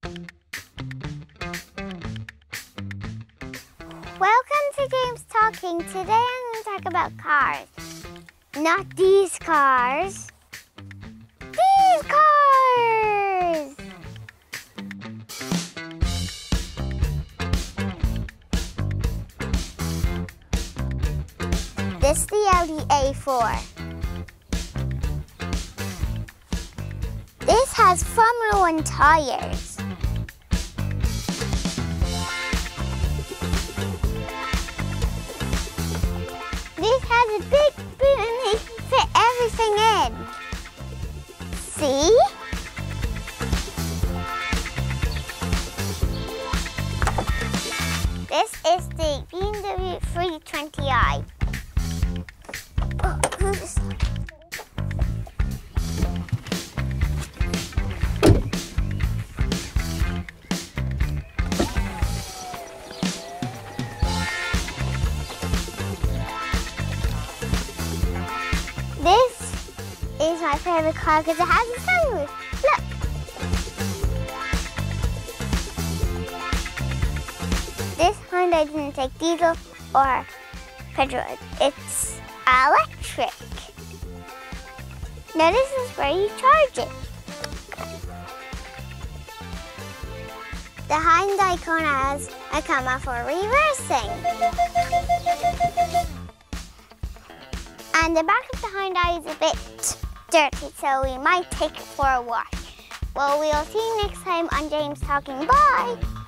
Welcome to James Talking. Today I'm going to talk about cars. Not these cars. These cars! This is the Audi A4. This has Formula One tires. This has a big boot and they can fit everything in. See? This is the BMW 320i. Oh, oops. This is my favorite car because it has a sunroof. Look. This Hyundai didn't take diesel or petrol. It's electric. Now this is where you charge it. The Hyundai Kona has a camera for reversing. And the back of the Hyundai is a bit dirty, so we might take it for a wash. Well, we'll see you next time on James Talking. Bye!